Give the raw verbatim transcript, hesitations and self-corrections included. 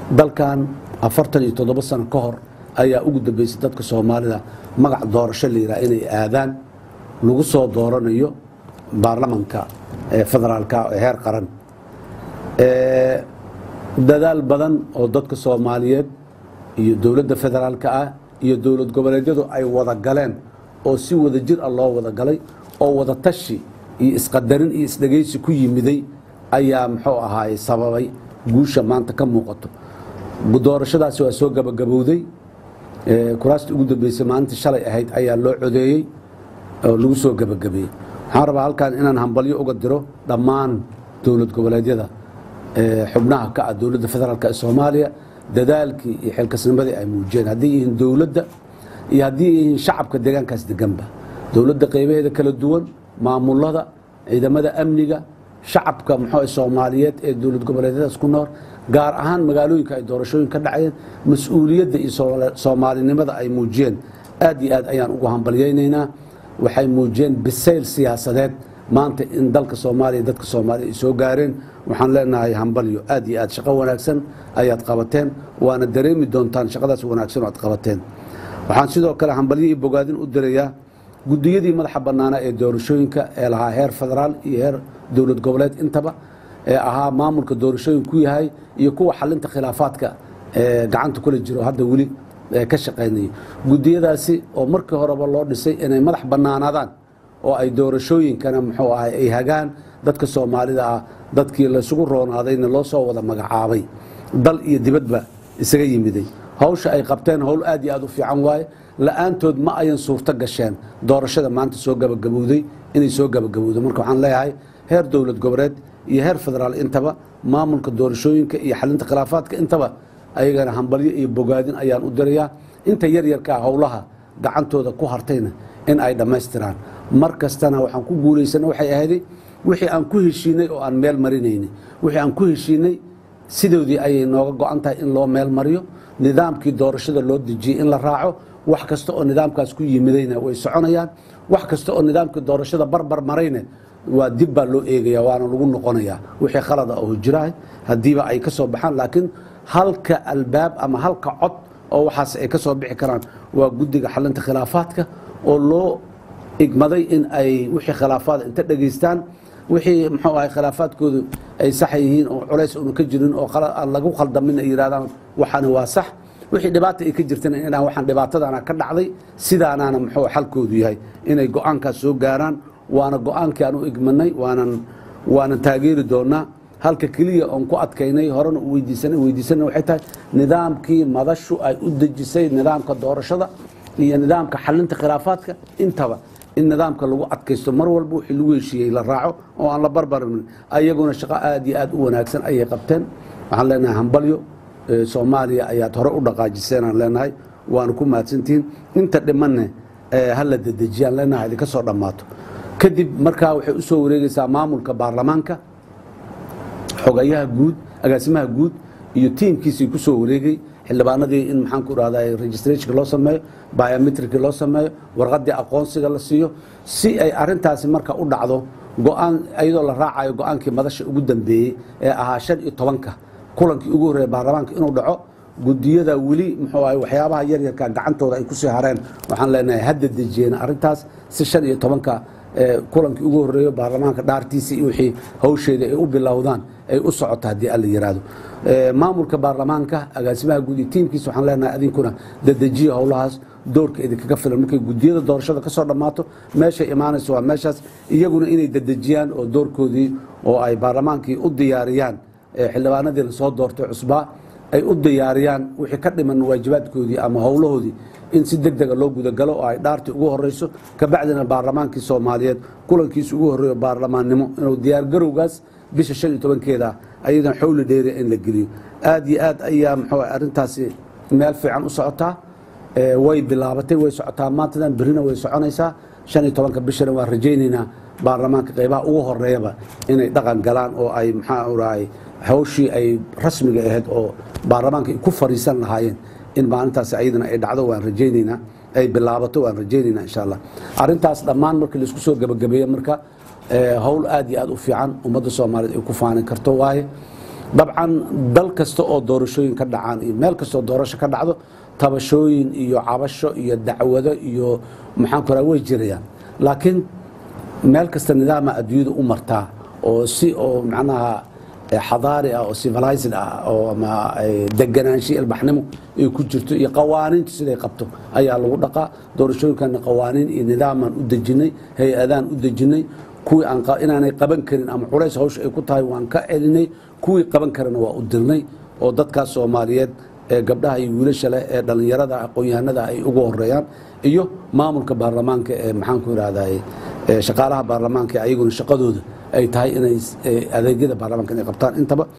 dalkan afartan iyo toddoba sano ka hor ayaa ugu dambeysay dadka Soomaalida magac doorasho la yiraahdo inay aadaan lagu soo dooranayo baarlamaanka ee federaalka ee heer qaran ee dadaal badan oo dadka Soomaaliyeed iyo dawladda federaalka ah iyo dawlad goboleedyadu ay wada galeen oo si wada jir ah loo wada galay oo wada tashi iyo isqadarin iyo isdageysi ku yimiday ayaa muxuu ahaay sababay guusha maanta ka muuqato doorashadaasi waa soo gabagabowday ee kuraasta ugu dambeysay maalintii shalay ahayd ayaa loo codeeyay oo lagu soo gabagabeeyay waxaan rabaa halkan inaan hambalyo uga diro dhammaan dawlad goboleedyada ee xubnaha ka ah dawladda federaalka ee Soomaaliya dadaalkii iyo xilkasnimadii ay muujiyeen haddii yihiin dawladda iyo haddii yihiin shacabka deegaankaas deganba dawladda qaybaheeda kala duwan maamulada ciidamada amniga shacabka muxuu Soomaaliyeed ee dawlad goboleedyadaas ku nool gaar ahaan magaalooyinka ay doorashooyin ka dhacayeen mas'uuliyadda iyo Soomaalinimada ay muujiyeen aad iyo aad ayaan ugu hambalyeynaa waxay muujiyeen bisayl siyaasadeed maanta in dalka Soomaaliya dadka Soomaaliya ay soo gaareen waxaan leenahay hambalyo aad iyo aad shaqo wanaagsan ayaad qabateen waana dareemi doontaan shaqadaas wanaagsan oo aad qabateen waxaan sidoo kale hambalyo iyo bogaadin u dirayaa gudiyadii madaxa banaana ee doorashooyinka ee lahaa heer federaal iyo heer dawlad goboleed intaba ee ahaa maamulka doorashooyin ku yahay iyo kuwa xalinta khilaafaadka ee gacanta kula jiro hadda wali ka shaqeynaya gudiyadaasi oo markii horeba loo dhisay inay madax banaanaadaan oo ay doorashooyinkana muxuu ahay ay hagaan dadka Soomaalida ah dadkii la isugu roonaadayna loo soo wada magacaabay dal iyo dibadba isaga yimiday hawsha ay qabteen hawl aad iyo aad u fiican waaye la'aantood ma ayan suurto gasheen doorashada maanta soo gabagabowday inay soo gabagabowdo marka waxaan leeyahay heer dawlad goboleed iyo heer federaal intaba maamulka doorashooyinka iyo xalinta khilaafaadka intaba ayagana hambalyo iyo bogaadin ayaan u dirayaa inta yar yarka hawlaha gacantooda ku hartayna in ay dhameystiraan mar kastana waxaan ku guuleysana waxay ahayd wixii aan ku heshiinay oo aan meel marinaynay wixii aan ku heshiinay sidoodii ay nooga go'an tahay in loo meel mariyo nidaamkii doorashada loo dejiyay in la raaco wax kasta oo nidaamkaas ku yimidayna way soconayaan wax kasta oo nidaamkii doorashada barbar marayna waa dib baa loo eegaya waana lagu noqonayaa wixii khalad ah oo jiraay hadiiba ay ka soo baxaan laakiin halka albaab ama halka cod oo waxaas ay ka soo bixi karaan waa guddiga xalinta khilaafaadka oo loo igmaday in ay wixii khilaafaad inta dhageystaan wixii muxuu ahay khilaafaadkoodu ay sax yihiin oo culays uu ka jirin oo aan lagu khaldamin ay yiraahdaan waxana waa sax wixii dhibaato ay ka jirtana inaan waxaan dhibaatadana ka dhacday sidaanaana muxuu xalkoodu yahay inay go'aankaas soo gaaraan waana go'aankii aan u igmanay waanan waanan taageeri doonaa halka kaliya oo ku adkaynay horena u weydiisanay weydiisanay waxay tahay nidaamkii madashu ay u dejisay nidaamka doorashada iyo nidaamka xalinta khilaafaadka intaba in nidaamka lagu adkaysto mar walba wixii lagu heshiiyay la raaco oo aan la barbarin ayaguna shaqo aad iyo aad u wanaagsan ayay qabteen waxaan leenahay hambalyo Soomaaliya ayaad hore u dhaqaajiseen aan leenahay waan ku mahadsantiin inta dhimanne hal la dadajiyaan leenahay idin ka soo dhamaato kadib markaa waxay u soo wareegaysaa maamulka baarlamaanka xogayaha guud agaasimaha guud iyo tiimkiisii ku soo wareegay xildhibaanadii in maxaan ku raadayay registration loo sameeyo biometric loo sameeyo warqadii aqoonsiga la siiyo si ay arintaasi marka u dhacdo go'aan ayadoo la raacayo go'aankii madasha ugu dambeeyay ee ahaa shan iyo tobanka kulankii ugu horeeyay baarlamaanka inuu dhaco gudiyada wali muxuu ahay waxyaabaha yar yarka gacantooda ay ku soo hareen waxaan leenahay hadda dejiyeen arintaas si shan iyo tobanka kulankii ugu horeeyo baarlamaanka dhaartiisii wixii hawsheeda ay u bilowdaan ay u socoto hadii alla yiraahdo maamulka baarlamaanka agaasimaha guud iyo tiimkiisa waxaan leenahay adinkuna dadejiyo hawlahaas doorka idinkaga filan markay gudiyada doorashada ka soo dhamaato meesha imaanayso waa meeshaas iyaguna inay dadejiyaan oo doorkoodii oo ay baarlamaankii u diyaariyaan xildhibaanadii la soo doortay cusbaa ay u diyaariyaan wixii ka dhiman waajibaadkoodii ama hawlahoodii in si degdeg ah loo guda galo oo ay dhaartii ugu horeyso ka bacdina baarlamaankii Soomaaliyeed kulankiisa ugu horeeyo baarlamaannimo inuu diyaar garowgaas bisha shan iyo tobankeeda ayadan xawli dheer in la geliyo aad iyo aad ayaa muxuu arintaasi meel fiican u socotaa way bilaabatay way socotaa maantadan birina way soconaysaa shan iyo tobanka bishana waan rajaynaynaa baarlamaanka qaybaha ugu horeeyaba inay dhaqan galaan oo ay maxaa u raay hawshii ay rasmiga ahayd oo baarlamaanka ku fariisan lahaayeen in maalintaas ayadana ay dhacdo waan rajaynaynaa ay bilaabato waan rajaynaynaa insha Allah arintaas dhammaan markii la isku soo gabagabeeyo marka hawl aad iyo aad u fiican ummadda Soomaaliyeed ay ku faanin karto waaye dabcan dal kasta oo doorashooyin ka dhacaan iyo meel kasta oo doorasho ka dhacdo tabashooyin iyo cabasho iyo dacwado iyo maxaan ku rahaa way jirayaan laakiin meel kasta nidaama adduunyada u martaa oo si oo macnaha xadaari ah oo civilized ah oo ama deganaansho ilbaxnimo ay ku jirto iyo qawaaniinta siday qabto ayaa lagu dhaqaa doorashooyinkana qawaaniin iyo nidaaman u dejinay hay-adaan u dejinay kuwii aan inaanay qaban karin ama culays hawsha ay ku tahay waan ka celinay kuwii qaban karana waa u dirnay oo dadkaas Soomaaliyeed ee gabdhaha iyo wiilasha leh ee dhalinyarada aqoon-yahanada ay ugu horeeyaan iyo maamulka baarlamaanka ee maxaan ku yiraahdaa shaqaalaha baarlamaanka ayaguna shaqadooda ay tahay inay adeegyada baarlamaanka inay qabtaan intaba